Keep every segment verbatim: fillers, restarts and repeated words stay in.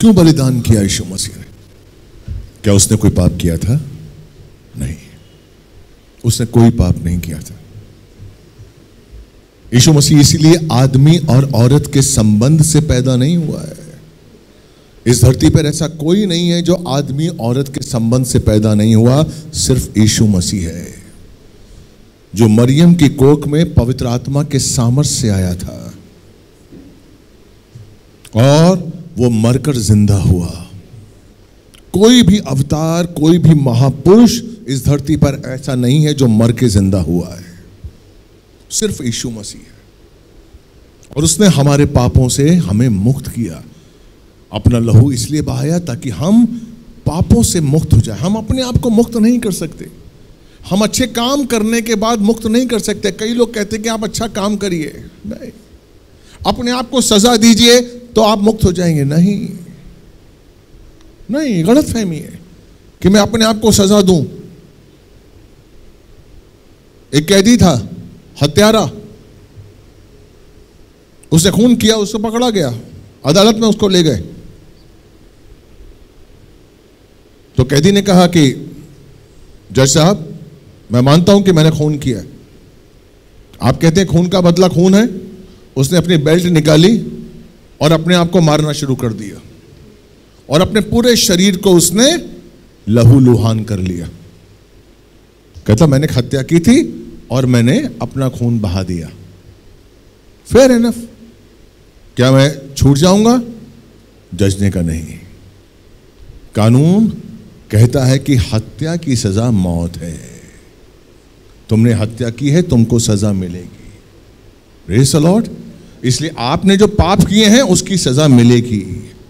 क्यों बलिदान किया यीशु मसीह ने? क्या उसने कोई पाप किया था? नहीं, उसने कोई पाप नहीं किया था। यीशु मसीह इसीलिए आदमी और औरत के संबंध से पैदा नहीं हुआ है। इस धरती पर ऐसा कोई नहीं है जो आदमी औरत के संबंध से पैदा नहीं हुआ, सिर्फ यीशु मसीह है जो मरियम की कोख में पवित्र आत्मा के सामर्थ्य से आया था और वो मरकर जिंदा हुआ। कोई भी अवतार, कोई भी महापुरुष इस धरती पर ऐसा नहीं है जो मर के जिंदा हुआ है, सिर्फ यीशु मसीह है। और उसने हमारे पापों से हमें मुक्त किया। अपना लहू इसलिए बहाया ताकि हम पापों से मुक्त हो जाए। हम अपने आप को मुक्त नहीं कर सकते, हम अच्छे काम करने के बाद मुक्त नहीं कर सकते। कई लोग कहते हैं कि आप अच्छा काम करिए, नहीं, अपने आप को सजा दीजिए तो आप मुक्त हो जाएंगे। नहीं नहीं, गलत फहमी है कि मैं अपने आप को सजा दूं। एक कैदी था, हत्यारा, उसने खून किया, उसको पकड़ा गया, अदालत में उसको ले गए। तो कैदी ने कहा कि जज साहब, मैं मानता हूं कि मैंने खून किया। आप कहते हैं खून का बदला खून है। उसने अपनी बेल्ट निकाली और अपने आप को मारना शुरू कर दिया और अपने पूरे शरीर को उसने लहूलुहान कर लिया। कहता मैंने हत्या की थी और मैंने अपना खून बहा दिया। Fair enough. क्या मैं छूट जाऊंगा? जज ने कहा नहीं, कानून कहता है कि हत्या की सजा मौत है। तुमने हत्या की है, तुमको सजा मिलेगी। Praise the Lord. इसलिए आपने जो पाप किए हैं उसकी सजा मिलेगी।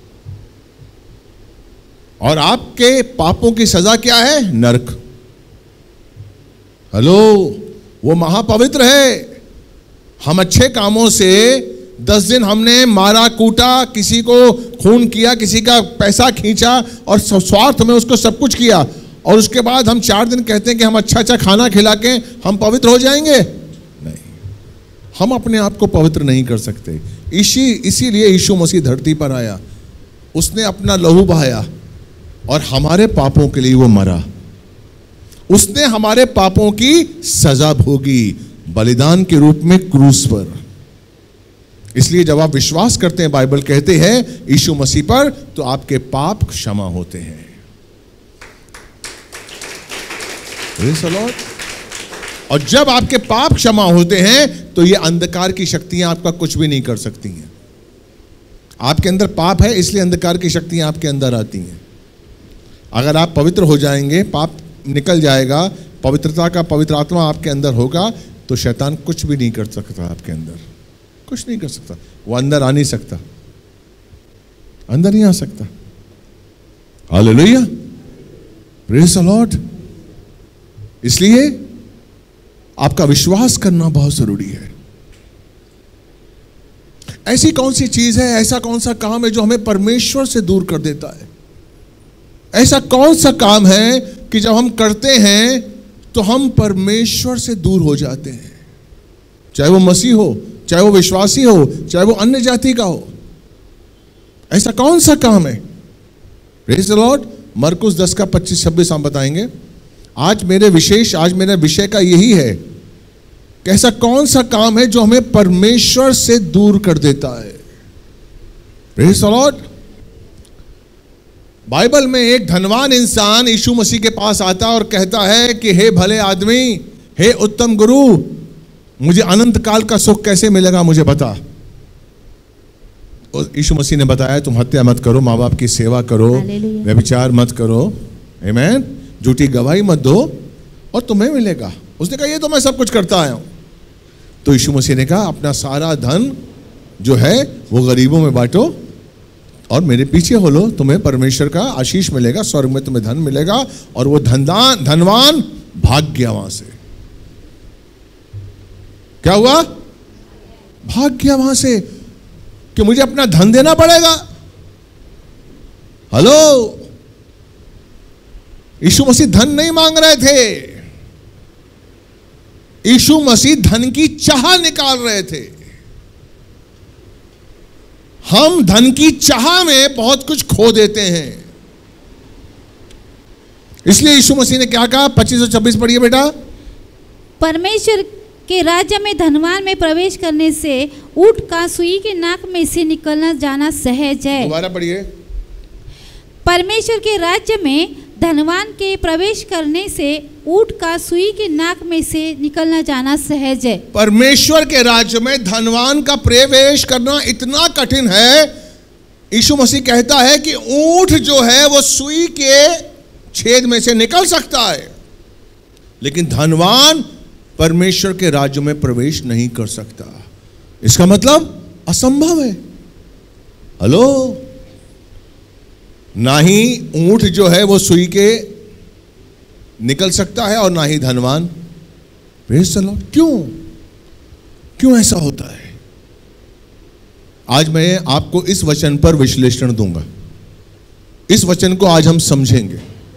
और आपके पापों की सजा क्या है? नरक। हेलो, वो महापवित्र है। हम अच्छे कामों से दस दिन हमने मारा कूटा, किसी को खून किया, किसी का पैसा खींचा और स्वार्थ में उसको सब कुछ किया, और उसके बाद हम चार दिन कहते हैं कि हम अच्छा अच्छा खाना खिला के हम पवित्र हो जाएंगे। नहीं, हम अपने आप को पवित्र नहीं कर सकते। इसी इसीलिए यीशु मसीह धरती पर आया। उसने अपना लहू बहाया और हमारे पापों के लिए वो मरा। उसने हमारे पापों की सजा भोगी बलिदान के रूप में क्रूस पर। इसलिए जब आप विश्वास करते हैं, बाइबल कहते हैं यीशु मसीह पर, तो आपके पाप क्षमा होते हैं। Praise the Lord। और जब आपके पाप क्षमा होते हैं तो ये अंधकार की शक्तियां आपका कुछ भी नहीं कर सकती हैं। आपके अंदर पाप है, इसलिए अंधकार की शक्तियां आपके अंदर आती हैं। अगर आप पवित्र हो जाएंगे, पाप निकल जाएगा, पवित्रता का पवित्र आत्मा आपके अंदर होगा, तो शैतान कुछ भी नहीं कर सकता। आपके अंदर कुछ नहीं कर सकता। वो अंदर आ नहीं सकता, अंदर नहीं आ सकता। Hallelujah, praise the Lord. इसलिए आपका विश्वास करना बहुत जरूरी है। ऐसी कौन सी चीज है, ऐसा कौन सा काम है जो हमें परमेश्वर से दूर कर देता है? ऐसा कौन सा काम है कि जब हम करते हैं तो हम परमेश्वर से दूर हो जाते हैं? चाहे वो मसीह हो, चाहे वो विश्वासी हो, चाहे वो अन्य जाति का हो। ऐसा कौन सा काम है? Praise the Lord. मरकुस दस का पच्चीस छब्बीस हम बताएंगे। आज मेरे विशेष आज मेरा विषय का यही है कि ऐसा कौन सा काम है जो हमें परमेश्वर से दूर कर देता है। Praise the Lord. बाइबल में एक धनवान इंसान यीशु मसीह के पास आता और कहता है कि हे भले आदमी, हे उत्तम गुरु, मुझे अनंत काल का सुख कैसे मिलेगा, मुझे बता। और यीशु मसीह ने बताया तुम हत्या मत करो, माँ बाप की सेवा करो, व्यभिचार मत करो, आमीन, झूठी गवाही मत दो और तुम्हें मिलेगा। उसने कहा ये तो मैं सब कुछ करता आया हूं। तो यीशु मसीह ने कहा अपना सारा धन जो है वो गरीबों में बांटो और मेरे पीछे हो लो, तुम्हें परमेश्वर का आशीष मिलेगा, स्वर्ग में तुम्हें धन मिलेगा। और वो धनदान धनवान भाग गया वहां से। क्या हुआ? भाग गया वहां से कि मुझे अपना धन देना पड़ेगा। हेलो, यीशु मसीह धन नहीं मांग रहे थे, यीशु मसीह धन की चाह निकाल रहे थे। हम धन की चाह में बहुत कुछ खो देते हैं। इसलिए यीशु मसीह ने क्या कहा? पच्चीस और छब्बीस पढ़िए बेटा। परमेश्वर के राज्य में धनवान में प्रवेश करने से ऊंट का सुई के नाक में से निकलना जाना सहज है। दोबारा पढ़िए। परमेश्वर के राज्य में धनवान के प्रवेश करने से ऊंट का सुई के नाक में से निकलना जाना सहज है। परमेश्वर के राज्य में धनवान का प्रवेश करना इतना कठिन है, यीशु मसीह कहता है कि ऊंट जो है वो सुई के छेद में से निकल सकता है, लेकिन धनवान परमेश्वर के राज्य में प्रवेश नहीं कर सकता। इसका मतलब असंभव है। हेलो, ना ही ऊंट जो है वो सुई के निकल सकता है और ना ही धनवान। Praise the Lord. क्यों क्यों ऐसा होता है? आज मैं आपको इस वचन पर विश्लेषण दूंगा। इस वचन को आज हम समझेंगे।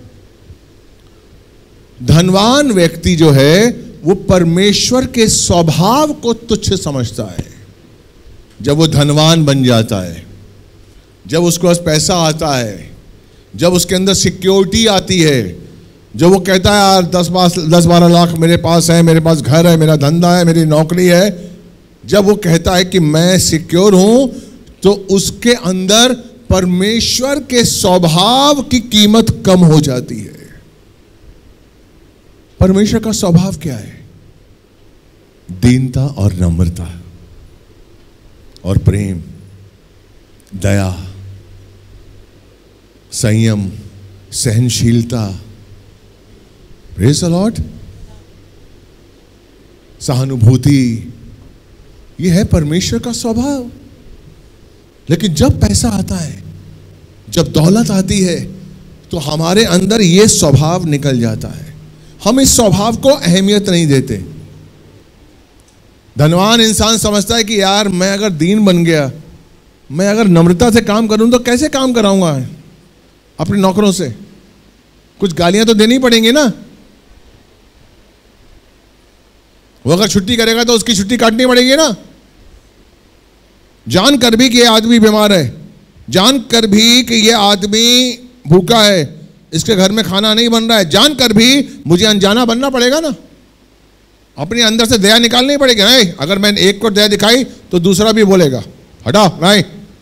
धनवान व्यक्ति जो है वो परमेश्वर के स्वभाव को तुच्छ समझता है। जब वो धनवान बन जाता है, जब उसके पास पैसा आता है, जब उसके अंदर सिक्योरिटी आती है, जब वो कहता है यार दस दस बारह लाख मेरे पास है, मेरे पास घर है, मेरा धंधा है, मेरी नौकरी है, जब वो कहता है कि मैं सिक्योर हूं, तो उसके अंदर परमेश्वर के स्वभाव की कीमत कम हो जाती है। परमेश्वर का स्वभाव क्या है? दीनता और नम्रता और प्रेम, दया, संयम, सहनशीलता, प्रेज़ द लॉर्ड, सहानुभूति, यह है परमेश्वर का स्वभाव। लेकिन जब पैसा आता है, जब दौलत आती है, तो हमारे अंदर यह स्वभाव निकल जाता है। हम इस स्वभाव को अहमियत नहीं देते। धनवान इंसान समझता है कि यार मैं अगर दीन बन गया, मैं अगर नम्रता से काम करूं तो कैसे काम कराऊंगा अपने नौकरों से? कुछ गालियां तो देनी पड़ेंगी ना। वो अगर छुट्टी करेगा तो उसकी छुट्टी काटनी पड़ेगी ना। जान कर भी कि ये आदमी बीमार है, जान कर भी कि ये आदमी भूखा है, इसके घर में खाना नहीं बन रहा है, जान कर भी मुझे अनजाना बनना पड़ेगा ना। अपने अंदर से दया निकालनी पड़ेगी। नहीं, अगर मैंने एक को दया दिखाई तो दूसरा भी बोलेगा हटा, नहीं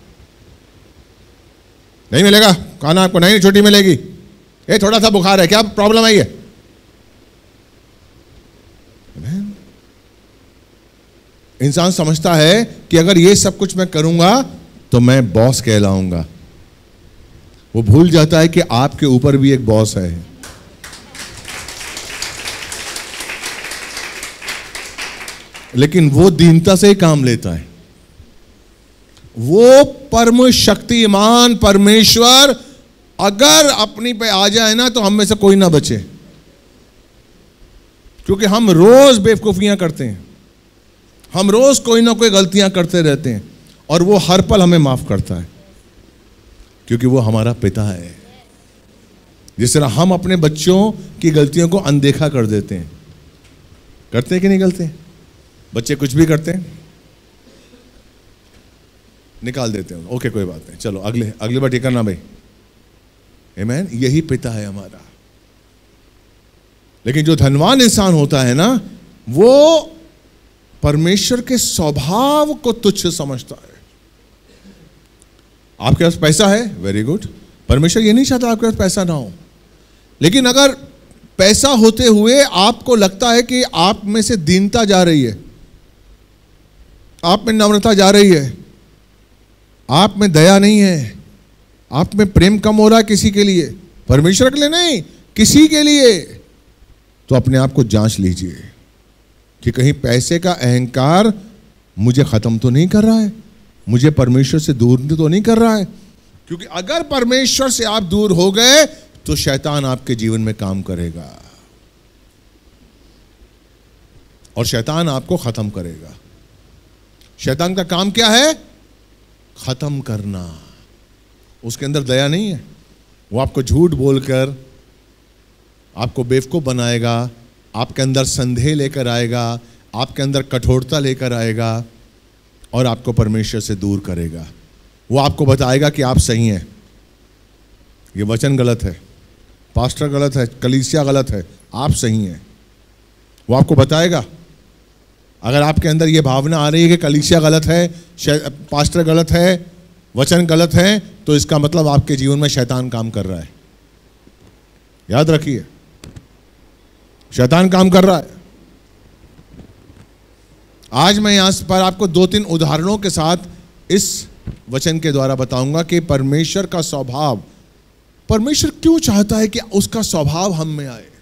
नहीं मिलेगा खाना आपको, नहीं छुट्टी मिलेगी, ये थोड़ा सा बुखार है, क्या प्रॉब्लम है? ये इंसान समझता है कि अगर ये सब कुछ मैं करूंगा तो मैं बॉस कहलाऊंगा। वो भूल जाता है कि आपके ऊपर भी एक बॉस है। लेकिन वो दीनता से ही काम लेता है। वो परम शक्तिमान परमेश्वर अगर अपनी पे आ जाए ना, तो हम में से कोई ना बचे, क्योंकि हम रोज बेवकूफियां करते हैं, हम रोज कोई ना कोई गलतियां करते रहते हैं, और वो हर पल हमें माफ करता है, क्योंकि वो हमारा पिता है। जिस तरह हम अपने बच्चों की गलतियों को अनदेखा कर देते हैं, करते हैं कि नहीं करते? बच्चे कुछ भी करते हैं, निकाल देते हैं, ओके कोई बात नहीं, चलो अगले अगली बार ठीक करना भाई। आमीन। यही पिता है हमारा। लेकिन जो धनवान इंसान होता है ना, वो परमेश्वर के स्वभाव को तुच्छ समझता है। आपके पास पैसा है, वेरी गुड, परमेश्वर ये नहीं चाहता आपके पास पैसा ना हो। लेकिन अगर पैसा होते हुए आपको लगता है कि आप में से दीनता जा रही है, आप में नम्रता जा रही है, आप में दया नहीं है, आप में प्रेम कम हो रहा है किसी के लिए, परमेश्वर के लिए नहीं, किसी के लिए, तो अपने आप को जांच लीजिए कि कहीं पैसे का अहंकार मुझे खत्म तो नहीं कर रहा है, मुझे परमेश्वर से दूर तो नहीं कर रहा है। क्योंकि अगर परमेश्वर से आप दूर हो गए तो शैतान आपके जीवन में काम करेगा और शैतान आपको खत्म करेगा। शैतान का काम क्या है? खत्म करना। उसके अंदर दया नहीं है। वो आपको झूठ बोलकर आपको बेवकूफ बनाएगा, आपके अंदर संदेह लेकर आएगा, आपके अंदर कठोरता लेकर आएगा और आपको परमेश्वर से दूर करेगा। वो आपको बताएगा कि आप सही हैं, ये वचन गलत है, पास्टर गलत है, कलीसिया गलत है, आप सही हैं। वो आपको बताएगा। अगर आपके अंदर ये भावना आ रही है कि कलीसिया गलत है, पास्टर गलत है, वचन गलत है, तो इसका मतलब आपके जीवन में शैतान काम कर रहा है। याद रखिए, शैतान काम कर रहा है। आज मैं यहां पर आपको दो तीन उदाहरणों के साथ इस वचन के द्वारा बताऊंगा कि परमेश्वर का स्वभाव, परमेश्वर क्यों चाहता है कि उसका स्वभाव हम में आए।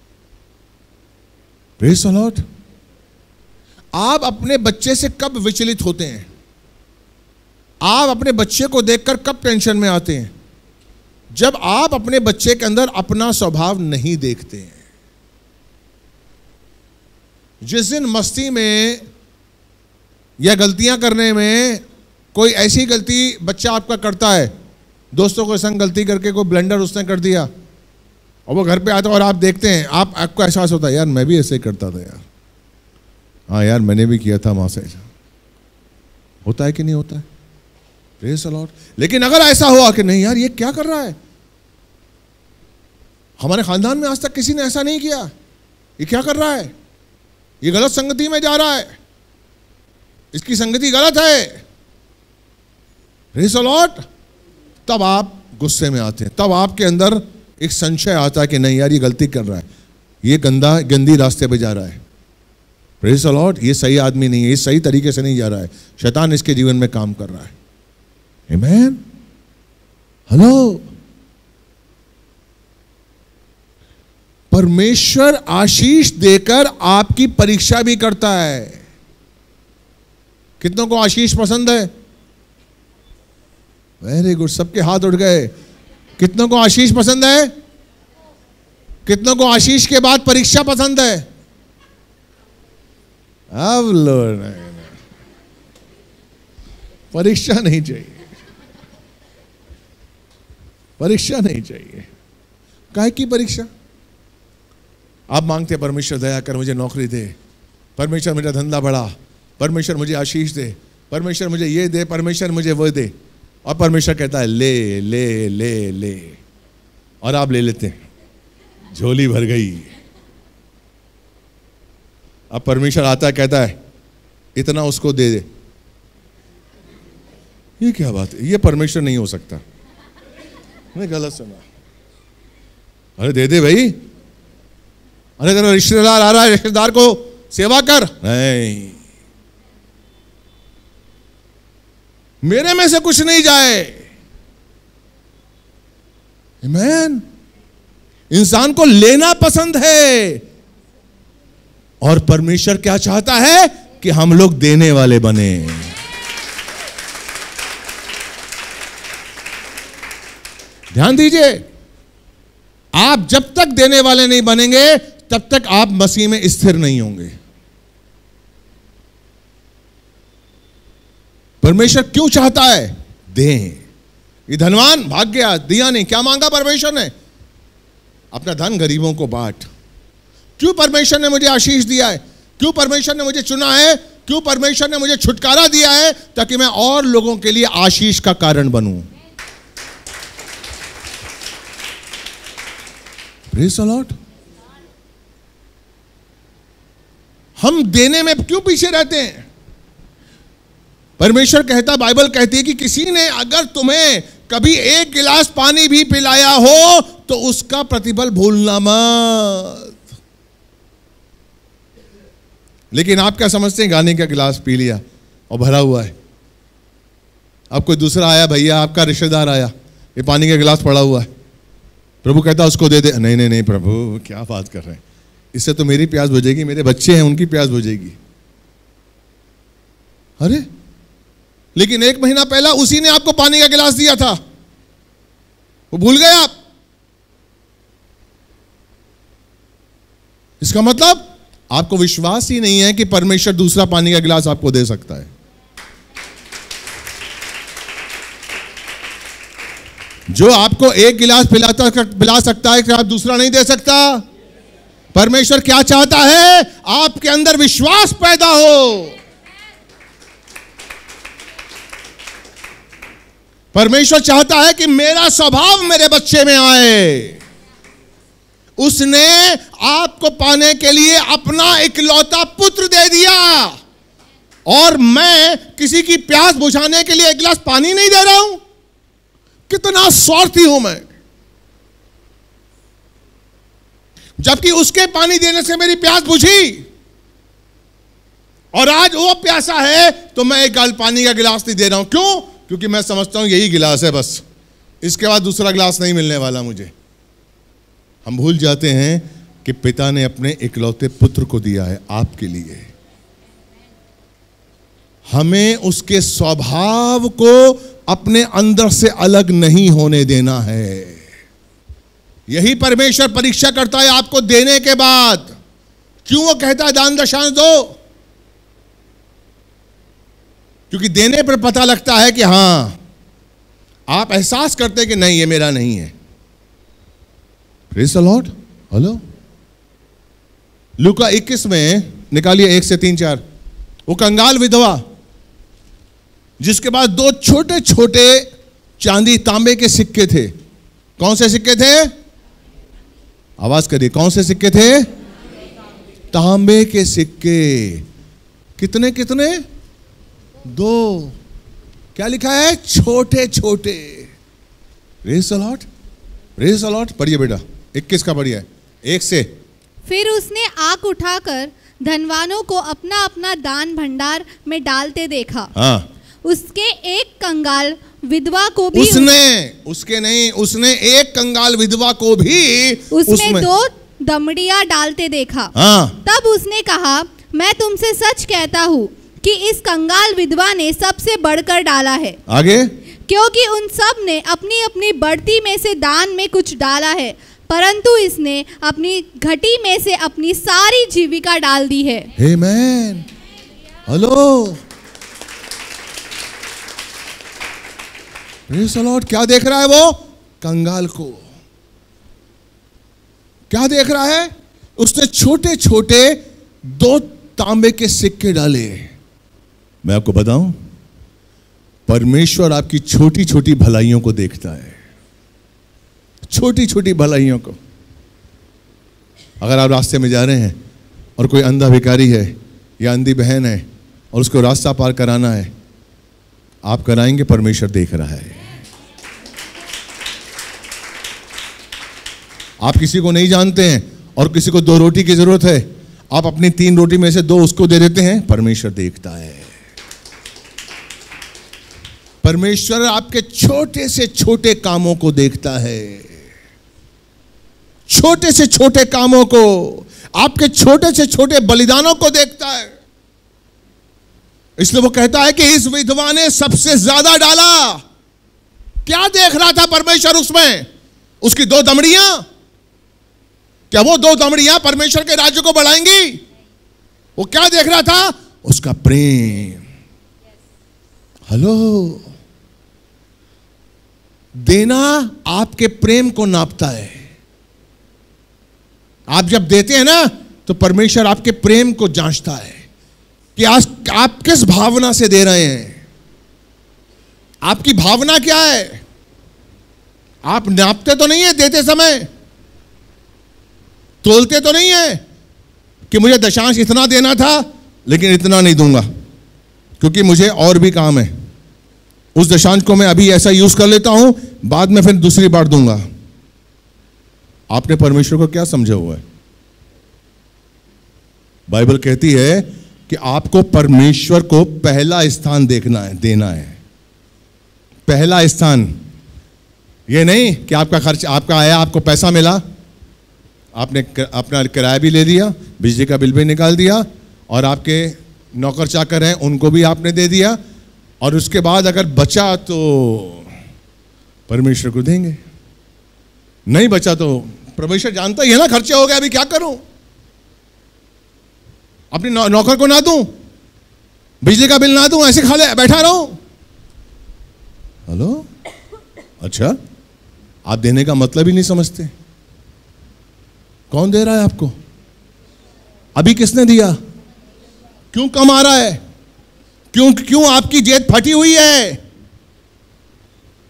Praise the Lord. आप अपने बच्चे से कब विचलित होते हैं? आप अपने बच्चे को देखकर कब टेंशन में आते हैं? जब आप अपने बच्चे के अंदर अपना स्वभाव नहीं देखते हैं। जिस दिन मस्ती में या गलतियां करने में कोई ऐसी गलती बच्चा आपका करता है, दोस्तों के संग गलती करके कोई ब्लेंडर उसने कर दिया और वो घर पे आता है और आप देखते हैं, आप आपको एहसास होता है, यार मैं भी ऐसे ही करता था यार, हाँ यार मैंने भी किया था मां से। होता है कि नहीं होता है? Praise the Lord. लेकिन अगर ऐसा हुआ कि नहीं यार ये क्या कर रहा है, हमारे खानदान में आज तक किसी ने ऐसा नहीं किया, ये क्या कर रहा है, ये गलत संगति में जा रहा है, इसकी संगति गलत है, प्रेज़ द लॉर्ड, तब आप गुस्से में आते हैं, तब आपके अंदर एक संशय आता है कि नहीं यार ये गलती कर रहा है, ये गंदा गंदी रास्ते पे जा रहा है, प्रेज़ द लॉर्ड, ये सही आदमी नहीं है, ये सही तरीके से नहीं जा रहा है, शैतान इसके जीवन में काम कर रहा है। आमीन। हेलो। परमेश्वर आशीष देकर आपकी परीक्षा भी करता है। कितनों को आशीष पसंद है? वेरी गुड, सबके हाथ उठ गए। कितनों को आशीष पसंद है? कितनों को आशीष के बाद परीक्षा पसंद है? अब लोग परीक्षा नहीं चाहिए, परीक्षा नहीं चाहिए। काहे की परीक्षा? आप मांगते हैं परमेश्वर दया कर मुझे नौकरी दे, परमेश्वर मेरा धंधा बढ़ा, परमेश्वर मुझे आशीष दे, परमेश्वर मुझे ये दे, परमेश्वर मुझे वो दे, और परमेश्वर कहता है ले ले ले ले, और आप ले लेते हैं, झोली भर गई। अब परमेश्वर आता है, कहता है इतना उसको दे दे। ये क्या बात है? ये परमेश्वर नहीं हो सकता। मैं गलत सुना। अरे दे दे भाई, अरे तेरा रिश्तेदार आ रहा है, रिश्तेदार को सेवा कर। नहीं, मेरे में से कुछ नहीं जाए। आमीन। इंसान को लेना पसंद है, और परमेश्वर क्या चाहता है कि हम लोग देने वाले बने। ध्यान दीजिए, आप जब तक देने वाले नहीं बनेंगे तब तक आप मसीह में स्थिर नहीं होंगे। परमेश्वर क्यों चाहता है? दें। ये धनवान भाग गया, दिया नहीं, क्या मांगा परमेश्वर ने? अपना धन गरीबों को बांट। क्यों परमेश्वर ने मुझे आशीष दिया है? क्यों परमेश्वर ने मुझे चुना है? क्यों परमेश्वर ने मुझे छुटकारा दिया है? ताकि मैं और लोगों के लिए आशीष का कारण बनूं। Praise the Lord. हम देने में क्यों पीछे रहते हैं? परमेश्वर कहता, बाइबल कहती है कि किसी ने अगर तुम्हें कभी एक गिलास पानी भी पिलाया हो तो उसका प्रतिफल भूलना मत। लेकिन आप क्या समझते हैं? गाने का गिलास पी लिया और भरा हुआ है, अब कोई दूसरा आया, भैया आपका रिश्तेदार आया, ये पानी का गिलास पड़ा हुआ है, प्रभु कहता उसको दे दे। नहीं नहीं नहीं प्रभु, क्या बात कर रहे हैं, इससे तो मेरी प्यास बुझेगी, मेरे बच्चे हैं उनकी प्यास बुझेगी। अरे लेकिन एक महीना पहला उसी ने आपको पानी का गिलास दिया था, वो भूल गए आप। इसका मतलब आपको विश्वास ही नहीं है कि परमेश्वर दूसरा पानी का गिलास आपको दे सकता है। जो आपको एक गिलास पिलाता पिला सकता है, क्या आप दूसरा नहीं दे सकता? परमेश्वर क्या चाहता है? आपके अंदर विश्वास पैदा हो। परमेश्वर चाहता है कि मेरा स्वभाव मेरे बच्चे में आए। उसने आपको पाने के लिए अपना इकलौता पुत्र दे दिया, और मैं किसी की प्यास बुझाने के लिए एक गिलास पानी नहीं दे रहा हूं। कितना स्वार्थी हूं मैं, जबकि उसके पानी देने से मेरी प्यास बुझी, और आज वो प्यासा है तो मैं एक गाल पानी का गिलास नहीं दे रहा हूं। क्यों? क्योंकि मैं समझता हूं यही गिलास है, बस इसके बाद दूसरा गिलास नहीं मिलने वाला मुझे। हम भूल जाते हैं कि पिता ने अपने इकलौते पुत्र को दिया है आपके लिए। हमें उसके स्वभाव को अपने अंदर से अलग नहीं होने देना है। यही परमेश्वर परीक्षा करता है आपको देने के बाद। क्यों वो कहता है दान दशांश दो? क्योंकि देने पर पता लगता है कि हां, आप एहसास करते हैं कि नहीं, ये मेरा नहीं है। Praise the Lord. हेलो, लूका इक्कीस में निकालिए एक से तीन चार। वो कंगाल विधवा जिसके पास दो छोटे छोटे चांदी तांबे के सिक्के थे। कौन से सिक्के थे? आवाज करिए, कौन से सिक्के थे? तांबे के सिक्के। कितने कितने? दो। क्या लिखा है? छोटे छोटे। Praise the Lord, praise the Lord. पढ़िए बेटा, इक्कीस का पढ़िए, एक से। फिर उसने आंख उठाकर धनवानों को अपना अपना दान भंडार में डालते देखा। हाँ। उसके एक कंगाल विधवा को भी उसने उसके नहीं उसने एक कंगाल विधवा को भी उसमें, उसमें दो दमड़ियां डालते देखा। हाँ। तब उसने कहा, मैं तुमसे सच कहता हूँ कि इस कंगाल विधवा ने सबसे बढ़कर डाला है। आगे। क्योंकि उन सब ने अपनी अपनी बढ़ती में से दान में कुछ डाला है, परंतु इसने अपनी घटी में से अपनी सारी जीविका डाल दी है। आमेन। Hello, praise the Lord. क्या देख रहा है वो? कंगाल को। क्या देख रहा है? उसने छोटे छोटे दो तांबे के सिक्के डाले। मैं आपको बताऊं, परमेश्वर आपकी छोटी छोटी भलाइयों को देखता है, छोटी छोटी भलाइयों को। अगर आप रास्ते में जा रहे हैं और कोई अंधा भिखारी है या अंधी बहन है और उसको रास्ता पार कराना है, आप कराएंगे, परमेश्वर देख रहा है। आप किसी को नहीं जानते हैं और किसी को दो रोटी की जरूरत है, आप अपनी तीन रोटी में से दो उसको दे देते हैं, परमेश्वर देखता है। परमेश्वर आपके छोटे से छोटे कामों को देखता है, छोटे से छोटे कामों को, आपके छोटे से छोटे बलिदानों को देखता है। इसलिए वो कहता है कि इस विधवा ने सबसे ज्यादा डाला। क्या देख रहा था परमेश्वर उसमें? उसकी दो दमड़ियां। क्या वो दो दमड़ियां परमेश्वर के राज्य को बढ़ाएंगी? वो क्या देख रहा था? उसका प्रेम। हेलो, देना आपके प्रेम को नापता है। आप जब देते हैं ना, तो परमेश्वर आपके प्रेम को जांचता है कि आज आप किस भावना से दे रहे हैं। आपकी भावना क्या है? आप नापते तो नहीं है देते समय, तोलते तो नहीं है कि मुझे दशांश इतना देना था लेकिन इतना नहीं दूंगा क्योंकि मुझे और भी काम है। उस दशांश को मैं अभी ऐसा यूज कर लेता हूं, बाद में फिर दूसरी बार दूंगा। आपने परमेश्वर को क्या समझा हुआ है? बाइबल कहती है कि आपको परमेश्वर को पहला स्थान देखना है, देना है। पहला स्थान। ये नहीं कि आपका खर्च आपका आया, आपको पैसा मिला, आपने अपना किराया भी ले लिया, बिजली का बिल भी निकाल दिया, और आपके नौकर चाकर हैं उनको भी आपने दे दिया, और उसके बाद अगर बचा तो परमेश्वर को देंगे, नहीं बचा तो परमेश्वर जानता ही है ना खर्चे हो गए, अभी क्या करूं? अपने नौ, नौकर को ना दूं, बिजली का बिल ना दूं, ऐसे खा ले बैठा रहूं? हेलो, अच्छा, आप देने का मतलब ही नहीं समझते। कौन दे रहा है आपको? अभी किसने दिया? क्यों कम आ रहा है? क्यों क्यों आपकी जेब फटी हुई है?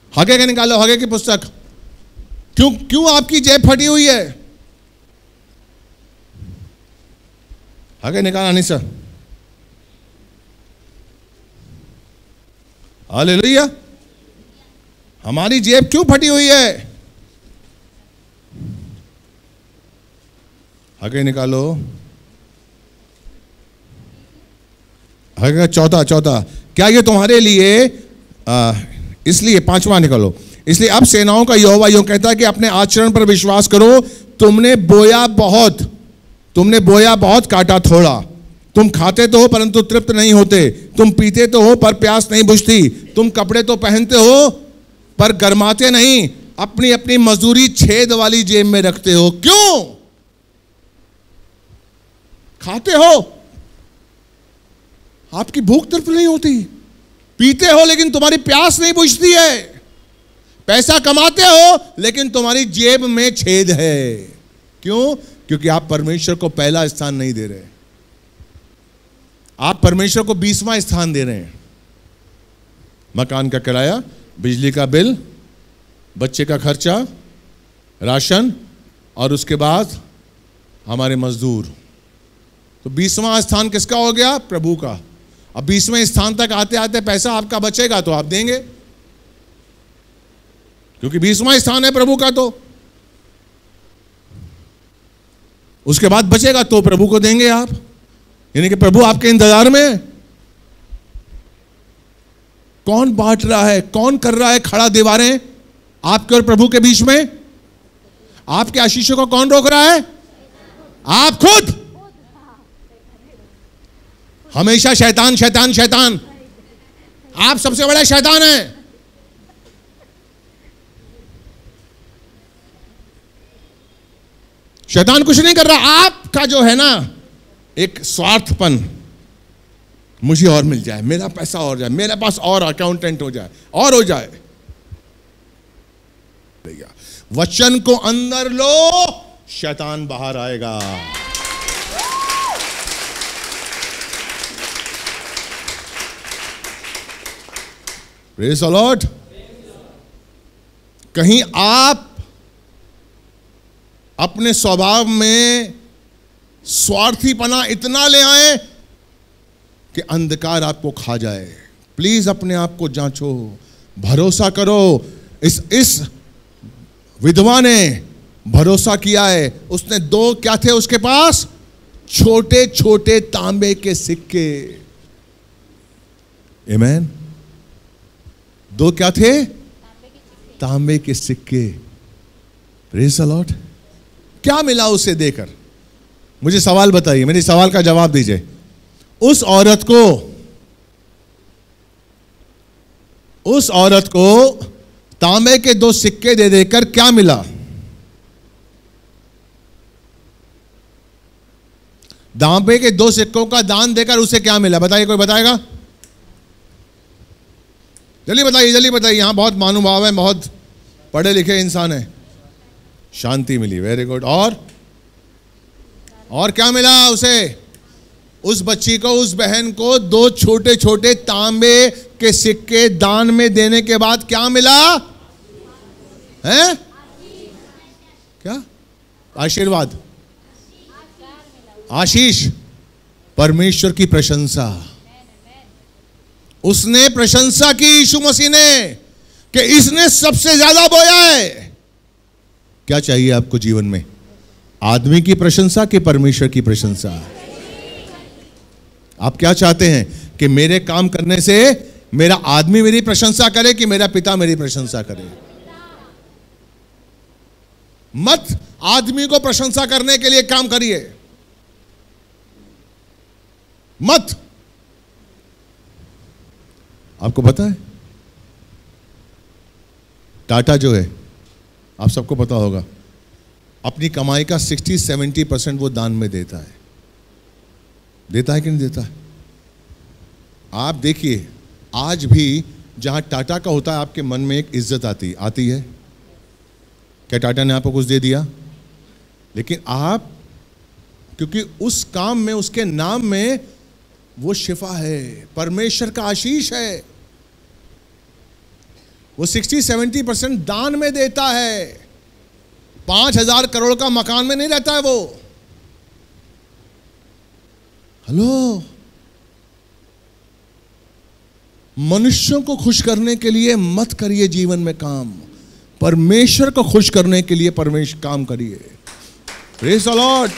हगे के निकालो, हगे की पुस्तक। क्यों क्यों आपकी जेब फटी हुई है? हगे निकाला नहीं सर। हालेलुया। हमारी जेब क्यों फटी हुई है? हगे निकालो। हगे चौथा चौथा क्या ये तुम्हारे लिए आ, इसलिए पांचवा निकालो। इसलिए अब सेनाओं का यहोवा यूं कहता है कि अपने आचरण पर विश्वास करो। तुमने बोया बहुत, तुमने बोया बहुत, काटा थोड़ा। तुम खाते तो हो परंतु तृप्त नहीं होते, तुम पीते तो हो पर प्यास नहीं बुझती, तुम कपड़े तो पहनते हो पर गरमाते नहीं, अपनी अपनी मजदूरी छेद वाली जेब में रखते हो। क्यों? खाते हो, आपकी भूख तृप्त नहीं होती, पीते हो लेकिन तुम्हारी प्यास नहीं बुझती है, पैसा कमाते हो लेकिन तुम्हारी जेब में छेद है। क्यों? क्योंकि आप परमेश्वर को पहला स्थान नहीं दे रहे, आप परमेश्वर को बीसवां स्थान दे रहे हैं। मकान का किराया, बिजली का बिल, बच्चे का खर्चा, राशन और उसके बाद हमारे मजदूर। तो बीसवां स्थान किसका हो गया? प्रभु का। अब बीसवें स्थान तक आते आते पैसा आपका बचेगा तो आप देंगे, क्योंकि बीसवां स्थान है प्रभु का। तो उसके बाद बचेगा तो प्रभु को देंगे आप, यानी कि प्रभु आपके इंतजार में। कौन बांट रहा है, कौन कर रहा है खड़ा दीवारें आपके और प्रभु के बीच में? आपके आशीषों को कौन रोक रहा है? आप खुद। हमेशा शैतान शैतान शैतान, आप सबसे बड़ा शैतान है। शैतान कुछ नहीं कर रहा, आपका जो है ना एक स्वार्थपन, मुझे और मिल जाए, मेरा पैसा और जाए, मेरे पास और अकाउंटेंट हो जाए, और हो जाए। वचन को अंदर लो, शैतान बाहर आएगा। Praise the Lord. कहीं आप अपने स्वभाव में स्वार्थीपना इतना ले आए कि अंधकार आपको खा जाए। प्लीज अपने आप को जांचो, भरोसा करो। इस इस विधवा ने भरोसा किया है। उसने दो क्या थे उसके पास? छोटे छोटे तांबे के सिक्के। आमीन। दो क्या थे? तांबे के सिक्के। Praise the Lord. क्या मिला उसे देकर? मुझे सवाल बताइए, मेरे सवाल का जवाब दीजिए। उस औरत को उस औरत को तांबे के दो सिक्के दे देकर क्या मिला? तांबे के दो सिक्कों का दान देकर उसे क्या मिला? बताइए, कोई बताएगा? जल्दी बताइए, जल्दी बताइए। यहां बहुत महानुभाव है, बहुत पढ़े लिखे इंसान है। शांति मिली, वेरी गुड। और और क्या मिला उसे? उस बच्ची को, उस बहन को दो छोटे छोटे तांबे के सिक्के दान में देने के बाद क्या मिला? हैं? क्या? आशीर्वाद, आशीष, परमेश्वर की प्रशंसा। उसने प्रशंसा की यीशु मसीह ने कि इसने सबसे ज्यादा बोया है। क्या चाहिए आपको जीवन में? आदमी की प्रशंसा कि परमेश्वर की प्रशंसा? आप क्या चाहते हैं कि मेरे काम करने से मेरा आदमी मेरी प्रशंसा करे कि मेरा पिता मेरी प्रशंसा करे? मत आदमी को प्रशंसा करने के लिए काम करिए, मत। आपको पता है टाटा जो है, आप सबको पता होगा, अपनी कमाई का सिक्सटी सेवेंटी परसेंट वो दान में देता है। देता है कि नहीं देता है? आप देखिए, आज भी जहां टाटा का होता है आपके मन में एक इज्जत आती आती है। क्या टाटा ने आपको कुछ दे दिया? लेकिन आप, क्योंकि उस काम में, उसके नाम में वो शिफा है, परमेश्वर का आशीष है। वो सिक्सटी सेवेंटी परसेंट दान में देता है। पांच हजार करोड़ का मकान में नहीं रहता है वो। हेलो, मनुष्यों को खुश करने के लिए मत करिए जीवन में काम, परमेश्वर को खुश करने के लिए परमेश्वर काम करिए। Praise the Lord.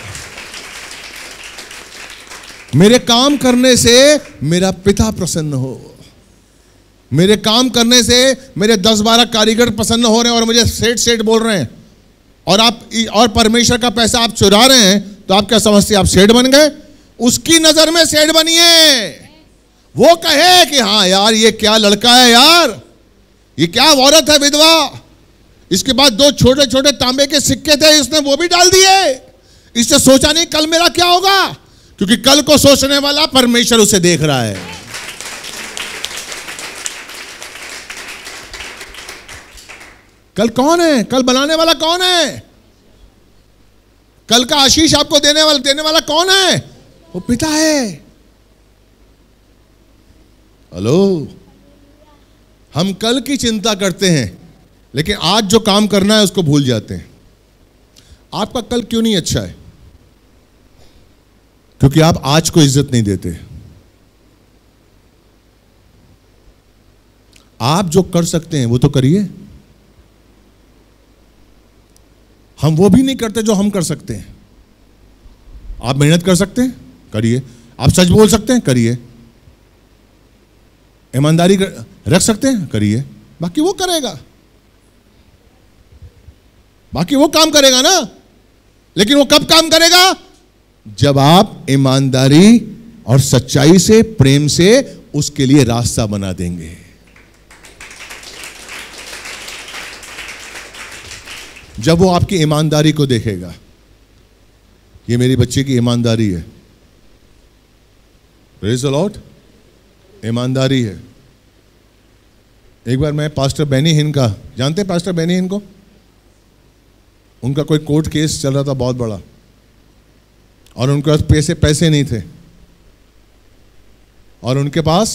मेरे काम करने से मेरा पिता प्रसन्न हो, मेरे काम करने से मेरे दस बारह कारीगर प्रसन्न हो रहे हैं और मुझे सेठ सेठ बोल रहे हैं, और आप और परमेश्वर का पैसा आप चुरा रहे हैं, तो आप क्या समझते हैं आप सेठ बन गए? उसकी नजर में सेठ बनिए। वो कहे कि हाँ यार ये क्या लड़का है यार, ये क्या औरत है विधवा। इसके बाद दो छोटे छोटे तांबे के सिक्के थे, इसने वो भी डाल दिए। इससे सोचा नहीं कल मेरा क्या होगा, क्योंकि कल को सोचने वाला परमेश्वर उसे देख रहा है। कल कौन है? कल बनाने वाला कौन है? कल का आशीष आपको देने वाला देने वाला कौन है? वो पिता है। हेलो, हम कल की चिंता करते हैं, लेकिन आज जो काम करना है उसको भूल जाते हैं। आपका कल क्यों नहीं अच्छा है? क्योंकि आप आज को इज्जत नहीं देते। आप जो कर सकते हैं वो तो करिए। हम वो भी नहीं करते जो हम कर सकते हैं। आप मेहनत कर सकते हैं, करिए। आप सच बोल सकते हैं, करिए। ईमानदारी रख सकते हैं, करिए। बाकी वो करेगा, बाकी वो काम करेगा ना। लेकिन वो कब काम करेगा? जब आप ईमानदारी और सच्चाई से, प्रेम से उसके लिए रास्ता बना देंगे। जब वो आपकी ईमानदारी को देखेगा, ये मेरी बच्ची की ईमानदारी है, प्रेज़ द लॉर्ड, ईमानदारी है। एक बार मैं पास्टर बेनी हिन का, जानते हैं पास्टर बेनी हिन को? उनका कोई कोर्ट केस चल रहा था बहुत बड़ा, और उनके पास पैसे पैसे नहीं थे, और उनके पास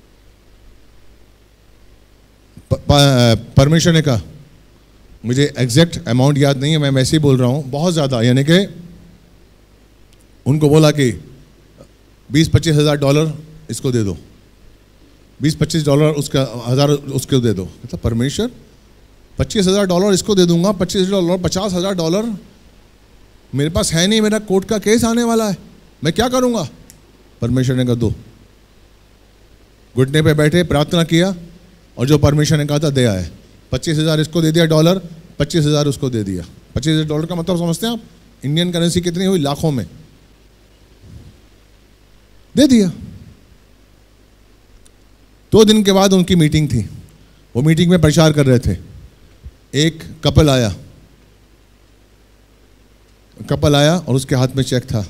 परमेश्वर ने कहा, मुझे एग्जैक्ट अमाउंट याद नहीं है, मैं वैसे ही बोल रहा हूं, बहुत ज़्यादा, यानी कि उनको बोला कि बीस पच्चीस हज़ार डॉलर इसको दे दो, बीस पच्चीस डॉलर उसका हज़ार उसको दे दो। मतलब परमेश्वर, पच्चीस हज़ार डॉलर इसको दे दूंगा, पच्चीस डॉलर पचास हज़ार डॉलर मेरे पास है नहीं, मेरा कोर्ट का केस आने वाला है, मैं क्या करूंगा? परमेश्वर ने कहा दो। घुटने पे बैठे प्रार्थना किया, और जो परमेश्वर ने कहा था दे आए। पच्चीस हज़ार इसको दे दिया डॉलर, पच्चीस हज़ार उसको दे दिया। पच्चीस हज़ार डॉलर का मतलब समझते हैं आप? इंडियन करेंसी कितनी हुई? लाखों में दे दिया। दो दिन के बाद उनकी मीटिंग थी, वो मीटिंग में प्रचार कर रहे थे। एक कपल आया, कपल आया और उसके हाथ में चेक था,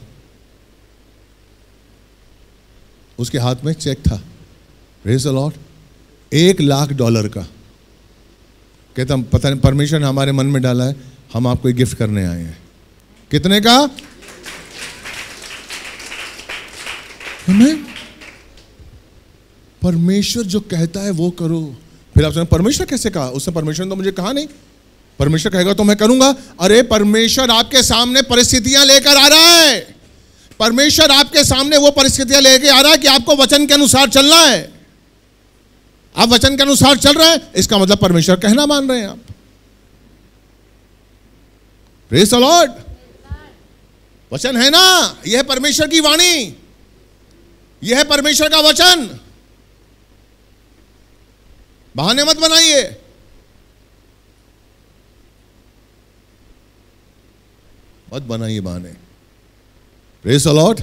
उसके हाथ में चेक था, प्रेज़ द लॉर्ड, एक लाख डॉलर का। कहता पता नहीं परमेश्वर ने हमारे मन में डाला है, हम आपको एक गिफ्ट करने आए हैं। कितने का? हमें परमेश्वर जो कहता है वो करो। फिर आपने परमेश्वर कैसे कहा? उसने परमेश्वर ने तो मुझे कहा नहीं, परमेश्वर कहेगा तो मैं करूंगा। अरे परमेश्वर आपके सामने परिस्थितियां लेकर आ रहा है, परमेश्वर आपके सामने वो परिस्थितियां लेकर आ रहा है कि आपको वचन के अनुसार चलना है। आप वचन के अनुसार चल रहे हैं, इसका मतलब परमेश्वर कहना मान रहे हैं आप। Praise the Lord. वचन है ना, यह है परमेश्वर की वाणी, यह है परमेश्वर का वचन। बहाने मत बनाइए। मत बनाइए बहाने। Praise the Lord.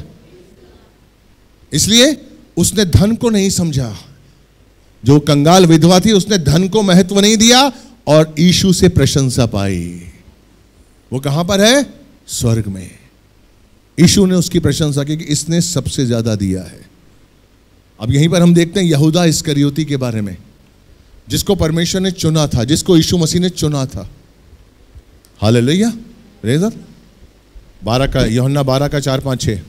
इसलिए उसने धन को नहीं समझा। जो कंगाल विधवा थी उसने धन को महत्व नहीं दिया और यीशु से प्रशंसा पाई। वो कहां पर है? स्वर्ग में। यीशु ने उसकी प्रशंसा की कि इसने सबसे ज्यादा दिया है। अब यहीं पर हम देखते हैं यहूदा इस्करियोती के बारे में, जिसको परमेश्वर ने चुना था, जिसको यीशु मसीह ने चुना था। हालेलुया। प्रेज़ द, बारह का यूहन्ना बारह का चार पांच छह,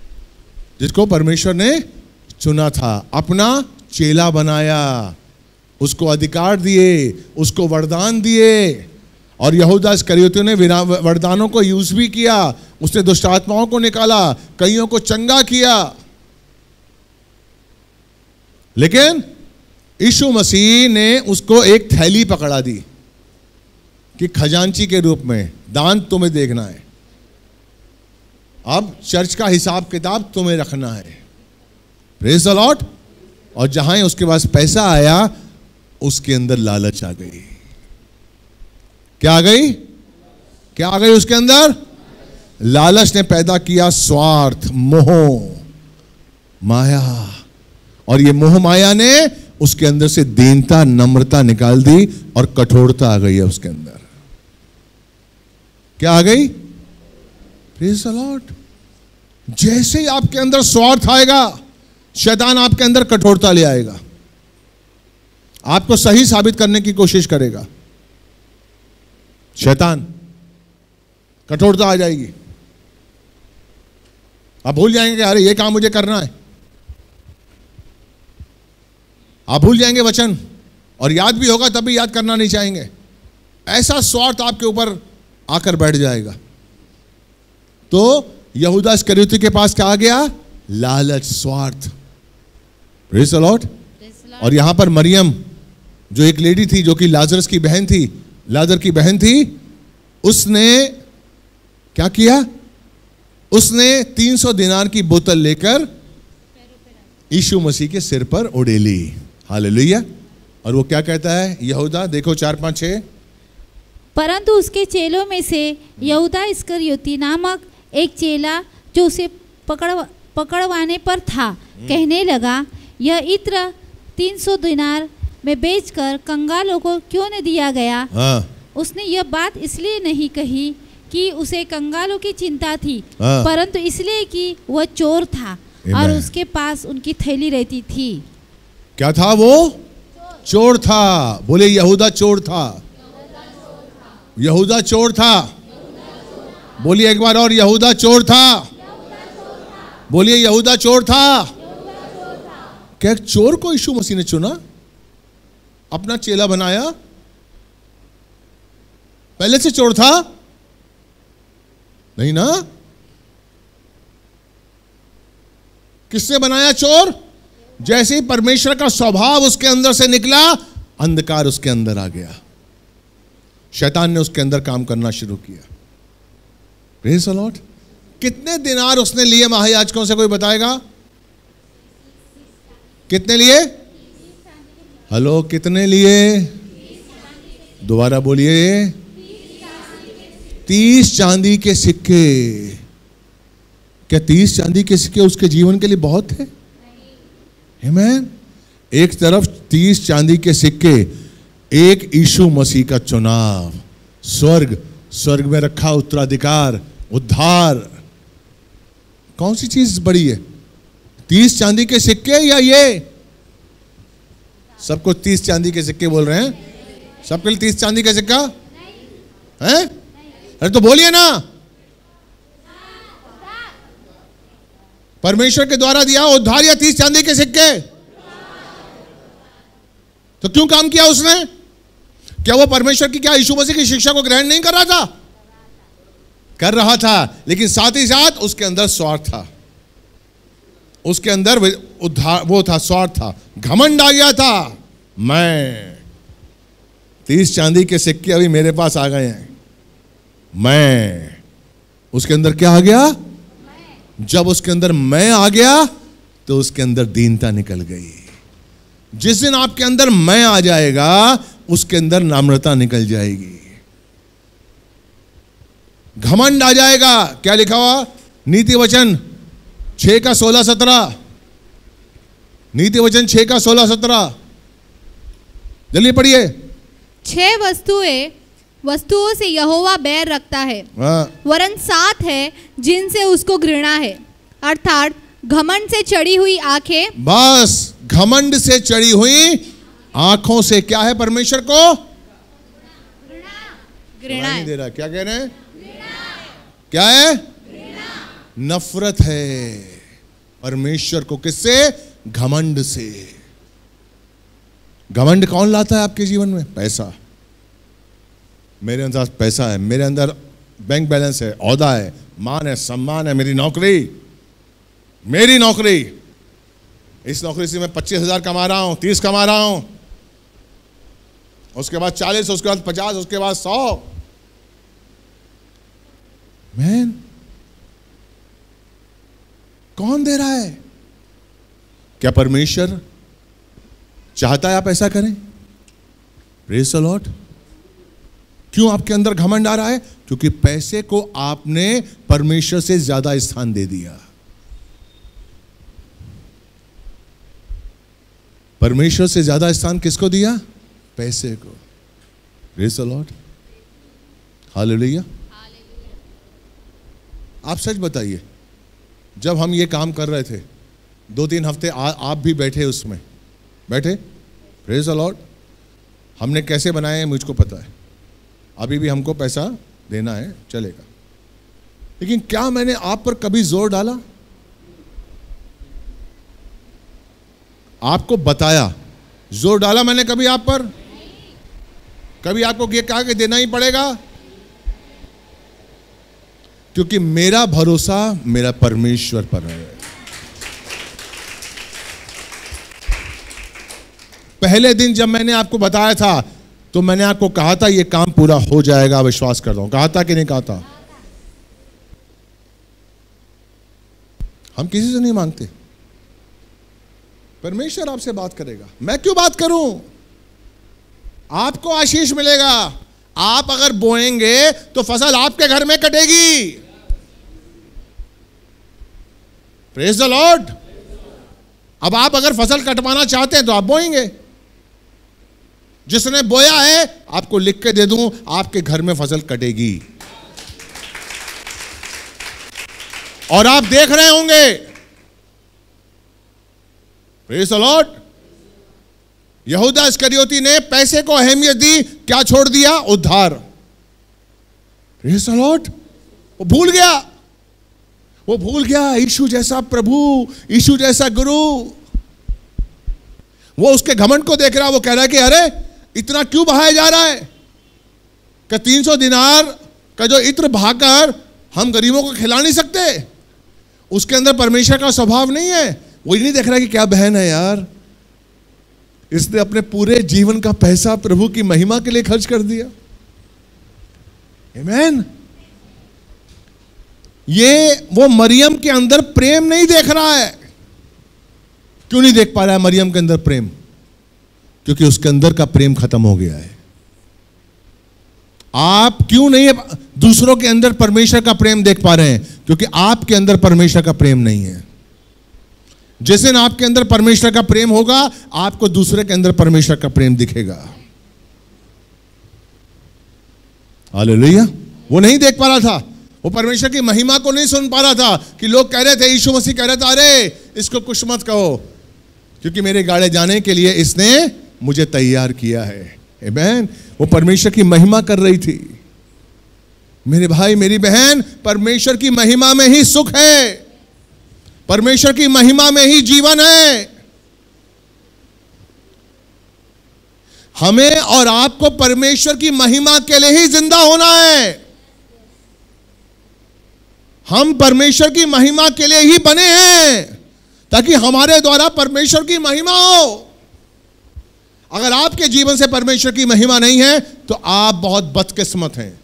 जिसको परमेश्वर ने चुना था, अपना चेला बनाया। उसको अधिकार दिए, उसको वरदान दिए, और यहूदा इस्करियोती ने वरदानों को यूज भी किया। उसने दुष्ट आत्माओं को निकाला, कईयों को चंगा किया। लेकिन यीशु मसीह ने उसको एक थैली पकड़ा दी कि खजांची के रूप में दान तुम्हें देखना है, अब चर्च का हिसाब किताब तुम्हें रखना है। Praise the Lord. और जहां उसके पास पैसा आया, उसके अंदर लालच आ गई। क्या आ गई? क्या आ गई उसके अंदर? लालच ने पैदा किया स्वार्थ, मोह, माया, और ये मोह माया ने उसके अंदर से दीनता, नम्रता निकाल दी और कठोरता आ गई है उसके अंदर। क्या आ गई? Praise the Lord. जैसे ही आपके अंदर स्वार्थ आएगा, शैतान आपके अंदर कठोरता ले आएगा, आपको सही साबित करने की कोशिश करेगा। शैतान कठोरता आ जाएगी, आप भूल जाएंगे अरे ये काम मुझे करना है। आप भूल जाएंगे वचन, और याद भी होगा तब भी याद करना नहीं चाहेंगे। ऐसा स्वार्थ आपके ऊपर आकर बैठ जाएगा। तो यहूदा इस्करियोती के पास क्या आ गया? लालच, स्वार्थ। Praise the Lord. और यहां पर मरियम जो एक लेडी थी, जो कि लाजरस की बहन थी, लाजर की बहन थी, उसने क्या किया? उसने तीन सौ दिनार की बोतल लेकर यीशु मसीह के सिर पर उड़ेली। हालेलुया। और वो क्या कहता है यहूदा? देखो चार पांच छह। परंतु उसके चेलों में से यहूदा इस्करियोती नामक एक चेला जो उसे पकड़ पकड़वाने पर था, कहने लगा, यह इत्र तीन सौ दिनार में बेचकर कंगालों को क्यों न दिया गया? हाँ। उसने यह बात इसलिए नहीं कही कि उसे कंगालों की चिंता थी, हाँ। परंतु इसलिए कि वह चोर था और उसके पास उनकी थैली रहती थी। क्या था वो? चोर था। बोले यहूदा चोर था। यहूदा चोर था। बोलिए एक बार और, यहूदा चोर था। बोलिए यहूदा चोर था। क्या चोर को यीशु मसीह ने चुना, अपना चेला बनाया? पहले से चोर था? नहीं ना। किसने बनाया चोर? जैसे ही परमेश्वर का स्वभाव उसके अंदर से निकला, अंधकार उसके अंदर आ गया, शैतान ने उसके अंदर काम करना शुरू किया। Praise the lord. कितने दिनार उसने लिए महायाजकों से, कोई बताएगा? कितने लिए? हेलो, कितने लिए? दोबारा बोलिए। तीस चांदी के सिक्के। क्या तीस चांदी के सिक्के उसके जीवन के लिए बहुत थे? आमीन। एक तरफ तीस चांदी के सिक्के, एक यीशु मसीह का चुनाव, स्वर्ग, स्वर्ग में रखा उत्तराधिकार, उद्धार। कौन सी चीज बड़ी है? तीस चांदी के सिक्के या ये? सबको तीस चांदी के सिक्के बोल रहे हैं। सबके लिए तीस चांदी का सिक्का है? अरे तो बोलिए ना। परमेश्वर के द्वारा दिया उद्धार या तीस चांदी के सिक्के? तो क्यों काम किया उसने? क्या वो परमेश्वर की, क्या यीशु मसीह की शिक्षा को ग्रहण नहीं कर रहा था? कर रहा था, लेकिन साथ ही साथ उसके अंदर स्वार्थ था। उसके अंदर उद्धार वो था, स्वार्थ था, घमंड आ गया था। मैं तीस चांदी के सिक्के अभी मेरे पास आ गए हैं, मैं। उसके अंदर क्या आ गया? जब उसके अंदर मैं आ गया तो उसके अंदर दीनता निकल गई। जिस दिन आपके अंदर मैं आ जाएगा, उसके अंदर नम्रता निकल जाएगी, घमंड आ जाएगा। क्या लिखा हुआ? नीति वचन छह का सोलह सत्रह। नीति वचन छह का सोलह सत्रह, जल्दी पढ़िए। छह वस्तुएं वस्तुओं से यहोवा बैर रखता है, वरन सात है जिनसे उसको घृणा है, अर्थात घमंड से चढ़ी हुई आंखें। बस घमंड से चढ़ी हुई आंखों से क्या है? परमेश्वर को घृणा है। दे रहा। क्या कह रहे हैं? क्या है? नफरत है परमेश्वर को। किससे? घमंड से। घमंड कौन लाता है आपके जीवन में? पैसा। मेरे अंदर पैसा है, मेरे अंदर बैंक बैलेंस है, औहदा है, मान है, सम्मान है, मेरी नौकरी, मेरी नौकरी, इस नौकरी से मैं पच्चीस हजार कमा रहा हूं, तीस कमा रहा हूं, उसके बाद चालीस, उसके बाद पचास, उसके बाद सौ। मैन, कौन दे रहा है? क्या परमेश्वर चाहता है आप ऐसा करें? Praise the Lord. क्यों आपके अंदर घमंड आ रहा है? क्योंकि पैसे को आपने परमेश्वर से ज्यादा स्थान दे दिया। परमेश्वर से ज्यादा स्थान किसको दिया? पैसे को। Praise the lord, hallelujah. आप सच बताइए, जब हम ये काम कर रहे थे दो तीन हफ्ते आ, आप भी बैठे उसमें बैठे, प्रेज़ द लॉर्ड, हमने कैसे बनाए हैं मुझको पता है। अभी भी हमको पैसा देना है, चलेगा, लेकिन क्या मैंने आप पर कभी जोर डाला? आपको बताया, जोर डाला मैंने कभी आप पर? कभी आपको ये कहा कि देना ही पड़ेगा? क्योंकि मेरा भरोसा मेरा परमेश्वर पर है। पहले दिन जब मैंने आपको बताया था तो मैंने आपको कहा था ये काम पूरा हो जाएगा, विश्वास करता हूं। कहा था कि नहीं कहा था? हम किसी से नहीं मांगते, परमेश्वर आपसे बात करेगा। मैं क्यों बात करूं? आपको आशीष मिलेगा। आप अगर बोएंगे तो फसल आपके घर में कटेगी। Praise the lord. अब आप अगर फसल कटवाना चाहते हैं तो आप बोएंगे। जिसने बोया है, आपको लिख के दे दूं, आपके घर में फसल कटेगी। और आप देख रहे होंगे। Praise the lord. यहूदा इस्करियोती ने पैसे को अहमियत दी, क्या छोड़ दिया? उद्धार। Praise the lord. वो भूल गया, वो भूल गया यीशु जैसा प्रभु, यीशु जैसा गुरु। वो उसके घमंड को देख रहा, वो कह रहा है कि अरे इतना क्यों बहाया जा रहा है? कि तीन सौ दिनार का जो इत्र बहाकर हम गरीबों को खिला नहीं सकते। उसके अंदर परमेश्वर का स्वभाव नहीं है। वो ही नहीं देख रहा कि क्या बहन है यार, इसने अपने पूरे जीवन का पैसा प्रभु की महिमा के लिए खर्च कर दिया। आमीन। ये वो मरियम के अंदर प्रेम नहीं देख रहा है। क्यों नहीं देख पा रहा है मरियम के अंदर प्रेम? क्योंकि उसके अंदर का प्रेम खत्म हो गया है। आप क्यों नहीं दूसरों के अंदर परमेश्वर का प्रेम देख पा रहे हैं? क्योंकि आपके अंदर परमेश्वर का प्रेम नहीं है। जिस दिन आपके अंदर परमेश्वर का प्रेम होगा, आपको दूसरे के अंदर परमेश्वर का प्रेम दिखेगा। हालेलुया। वो नहीं देख पा रहा था, वो परमेश्वर की महिमा को नहीं सुन पा रहा था कि लोग कह रहे थे, यीशु मसीह कह रहा था, अरे इसको कुछ मत कहो, क्योंकि मेरे गाड़े जाने के लिए इसने मुझे तैयार किया है। आमीन। वो परमेश्वर की महिमा कर रही थी। मेरे भाई मेरी बहन, परमेश्वर की महिमा में ही सुख है, परमेश्वर की महिमा में ही जीवन है। हमें और आपको परमेश्वर की महिमा के लिए ही जिंदा होना है। हम परमेश्वर की महिमा के लिए ही बने हैं, ताकि हमारे द्वारा परमेश्वर की महिमा हो। अगर आपके जीवन से परमेश्वर की महिमा नहीं है तो आप बहुत बदकिस्मत हैं।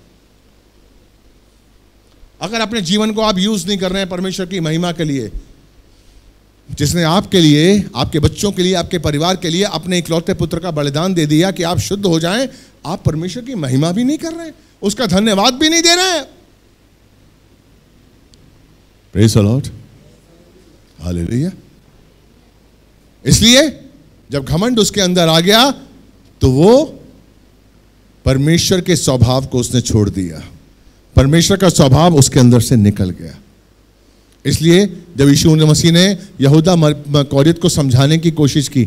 अगर अपने जीवन को आप यूज नहीं कर रहे हैं परमेश्वर की महिमा के लिए, जिसने आपके लिए, आपके बच्चों के लिए, आपके परिवार के लिए अपने इकलौते पुत्र का बलिदान दे दिया कि आप शुद्ध हो जाएं, आप परमेश्वर की महिमा भी नहीं कर रहे हैं, उसका धन्यवाद भी नहीं दे रहे हैं। Praise the lord. हालेलुया। इसलिए जब घमंड उसके अंदर आ गया तो वो परमेश्वर के स्वभाव को उसने छोड़ दिया। परमेश्वर का स्वभाव उसके अंदर से निकल गया। इसलिए जब यीशु मसीह ने यहूदा कौरियत को समझाने की कोशिश की,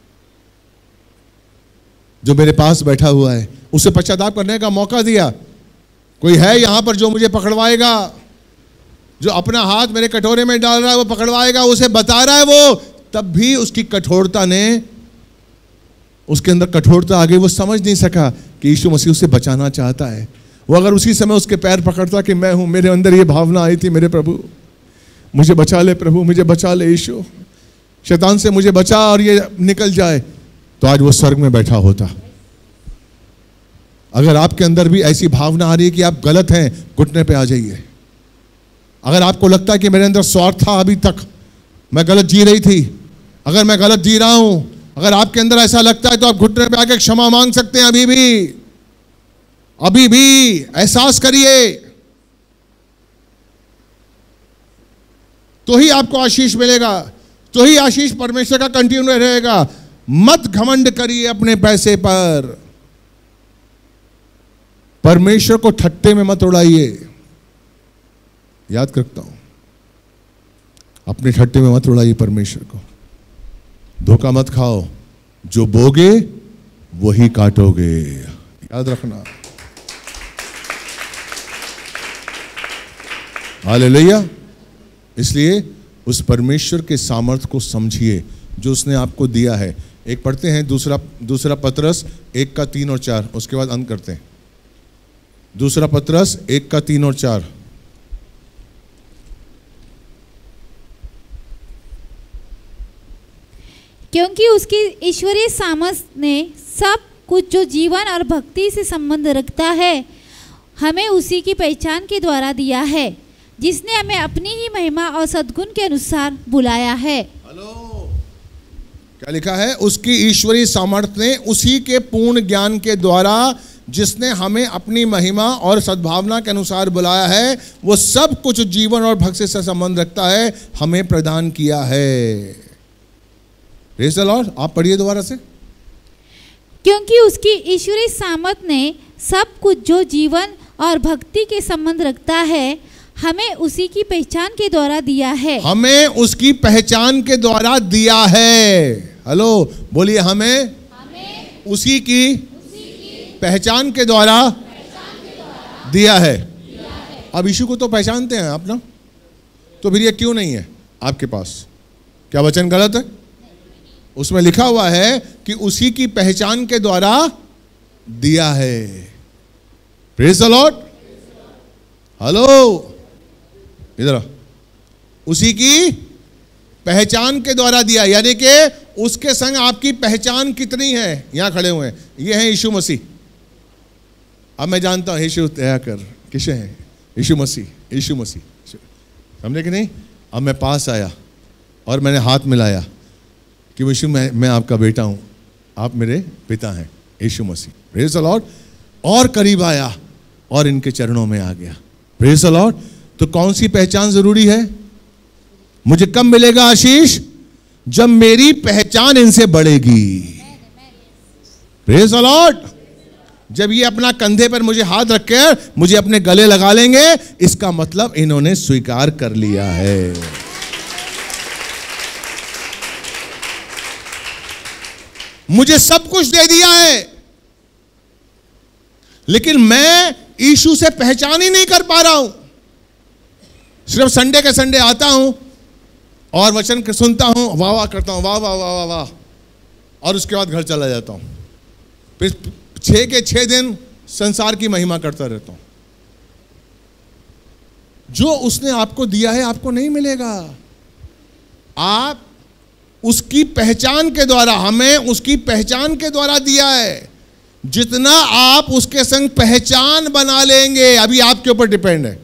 जो मेरे पास बैठा हुआ है, उसे पश्चाताप करने का मौका दिया। कोई है यहां पर जो मुझे पकड़वाएगा? जो अपना हाथ मेरे कटोरे में डाल रहा है वो पकड़वाएगा, उसे बता रहा है वो। तब भी उसकी कठोरता ने उसके अंदर कठोरता आ गई, वो समझ नहीं सका कि यीशु मसीह उसे बचाना चाहता है। वो अगर उसी समय उसके पैर पकड़ता कि मैं हूं, मेरे अंदर ये भावना आई थी, मेरे प्रभु मुझे बचा ले, प्रभु मुझे बचा ले, यीशु शैतान से मुझे बचा, और ये निकल जाए, तो आज वो स्वर्ग में बैठा होता। अगर आपके अंदर भी ऐसी भावना आ रही है कि आप गलत हैं, घुटने पे आ जाइए। अगर आपको लगता है कि मेरे अंदर स्वार्थ था, अभी तक मैं गलत जी रही थी, अगर मैं गलत जी रहा हूं, अगर आपके अंदर ऐसा लगता है, तो आप घुटने पे आके क्षमा मांग सकते हैं। अभी भी अभी भी एहसास करिए, तो ही आपको आशीष मिलेगा, तो ही आशीष परमेश्वर का कंटिन्यू रहेगा। मत घमंड करिए अपने पैसे पर, परमेश्वर को ठट्टे में मत उड़ाइए। याद रखता हूं, अपने ठट्टे में मत उड़ाइए परमेश्वर को। धोखा मत खाओ, जो बोगे वही काटोगे, याद रखना। हालेलुया। इसलिए उस परमेश्वर के सामर्थ्य को समझिए जो उसने आपको दिया है। एक पढ़ते हैं दूसरा दूसरा पतरस एक का तीन और चार, उसके बाद अंत करते हैं। दूसरा पतरस एक का तीन और चार। क्योंकि उसकी ईश्वरीय सामर्थ्य ने सब कुछ जो जीवन और भक्ति से संबंध रखता है हमें उसी की पहचान के द्वारा दिया है, जिसने हमें अपनी ही महिमा और सद्गुण के अनुसार बुलाया है। हेलो, क्या लिखा है? उसकी ईश्वरीय सामर्थ्य ने उसी के पूर्ण ज्ञान के द्वारा जिसने हमें अपनी महिमा और सद्भावना के अनुसार बुलाया है, वो सब कुछ जीवन और भक्ति से संबंध रखता है, हमें प्रदान किया है। Praise the Lord. आप पढ़िए दोबारा से। क्योंकि उसकी ईश्वरीय सामर्थ्य ने सब कुछ जो जीवन और भक्ति के संबंध रखता है हमें उसी की पहचान के द्वारा दिया है। हमें उसकी पहचान के द्वारा दिया है। हेलो, बोलिए, हमें, हमें उसी की, उसी की पहचान के द्वारा, पहचान के द्वारा दिया है, दिया है। अब यीशु को तो पहचानते हैं आप ना, तो फिर ये क्यों नहीं है आपके पास? क्या वचन गलत है? उसमें लिखा हुआ है कि उसी की पहचान के द्वारा दिया है। Praise the Lord. हेलो, इधर, उसी की पहचान के द्वारा दिया, यानी कि उसके संग आपकी पहचान कितनी है? यहां खड़े हुए हैं, ये है यीशु मसीह। अब मैं जानता हूं यीशु तया कर किसे हैं? यीशु मसीह, यीशु मसीह, समझे कि नहीं? अब मैं पास आया और मैंने हाथ मिलाया कि यीशु, मैं मैं आपका बेटा हूं, आप मेरे पिता हैं, यीशु मसीह। Praise the Lord. और करीब आया और इनके चरणों में आ गया। Praise the lord. तो कौन सी पहचान जरूरी है? मुझे कब मिलेगा आशीष? जब मेरी पहचान इनसे बढ़ेगी। Praise the lord. जब ये अपना कंधे पर मुझे हाथ रखकर मुझे अपने गले लगा लेंगे, इसका मतलब इन्होंने स्वीकार कर लिया है। मुझे सब कुछ दे दिया है, लेकिन मैं यीशु से पहचान ही नहीं कर पा रहा हूं। सिर्फ संडे के संडे आता हूं और वचन सुनता हूं, वाह वाह करता हूं, वाह वाह वाह वाह वाह, और उसके बाद घर चला जाता हूं। फिर छह के छह दिन संसार की महिमा करता रहता हूं। जो उसने आपको दिया है आपको नहीं मिलेगा। आप उसकी पहचान के द्वारा, हमें उसकी पहचान के द्वारा दिया है। जितना आप उसके संग पहचान बना लेंगे, अभी आपके ऊपर डिपेंड है।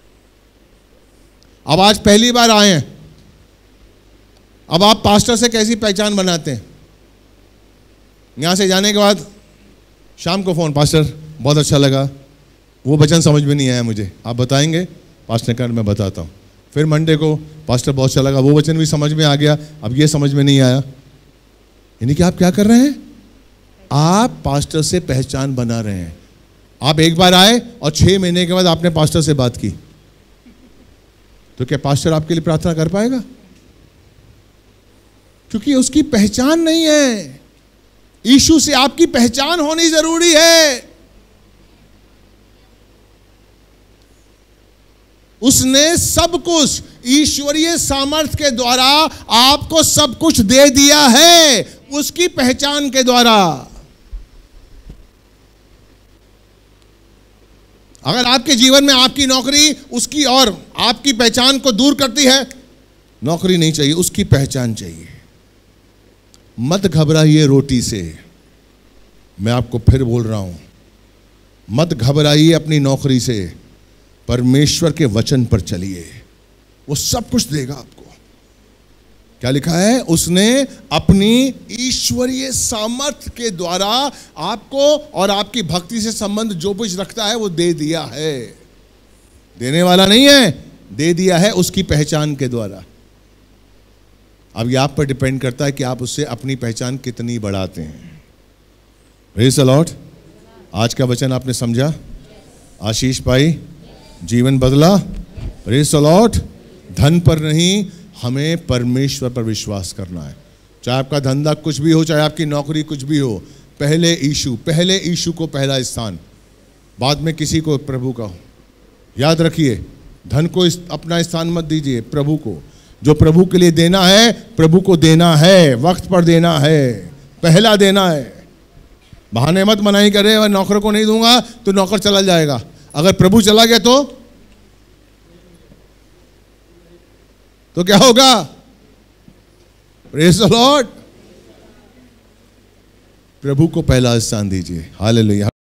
अब आज पहली बार आए हैं, अब आप पास्टर से कैसी पहचान बनाते हैं? यहां से जाने के बाद शाम को फोन, पास्टर बहुत अच्छा लगा, वो वचन समझ में नहीं आया मुझे, आप बताएंगे? पास्टर कर मैं बताता हूं। फिर मंडे को, पास्टर बहुत अच्छा लगा, वो वचन भी समझ में आ गया, अब ये समझ में नहीं आया। यानी कि आप क्या कर रहे हैं? आप पास्टर से पहचान बना रहे हैं। आप एक बार आए और छह महीने के बाद आपने पास्टर से बात की, तो क्या पास्टर आपके लिए प्रार्थना कर पाएगा? क्योंकि उसकी पहचान नहीं है। यीशु से आपकी पहचान होनी जरूरी है। उसने सब कुछ ईश्वरीय सामर्थ्य के द्वारा आपको सब कुछ दे दिया है। उसकी पहचान के द्वारा। अगर आपके जीवन में आपकी नौकरी उसकी और आपकी पहचान को दूर करती है, नौकरी नहीं चाहिए, उसकी पहचान चाहिए। मत घबराइए रोटी से, मैं आपको फिर बोल रहा हूं, मत घबराइए अपनी नौकरी से, परमेश्वर के वचन पर चलिए, वो सब कुछ देगा आपको। क्या लिखा है? उसने अपनी ईश्वरीय सामर्थ्य के द्वारा आपको और आपकी भक्ति से संबंध जो कुछ रखता है वो दे दिया है। देने वाला नहीं है, दे दिया है उसकी पहचान के द्वारा। अब ये आप पर डिपेंड करता है कि आप उससे अपनी पहचान कितनी बढ़ाते हैं। Praise the lord. आज का वचन आपने समझा, आशीष पाई, जीवन बदला। Praise the lord. धन पर नहीं, हमें परमेश्वर पर विश्वास करना है। चाहे आपका धंधा कुछ भी हो, चाहे आपकी नौकरी कुछ भी हो, पहले यीशु, पहले यीशु को पहला स्थान, बाद में किसी को प्रभु का हो। याद रखिए, धन को इस, अपना स्थान मत दीजिए, प्रभु को। जो प्रभु के लिए देना है, प्रभु को देना है, वक्त पर देना है, पहला देना है। बहाने मत मनाही करे, और नौकर को नहीं दूंगा तो नौकर चला जाएगा। अगर प्रभु चला गया तो तो क्या होगा? Praise the Lord. प्रभु को पहला स्थान दीजिए। हालेलुया।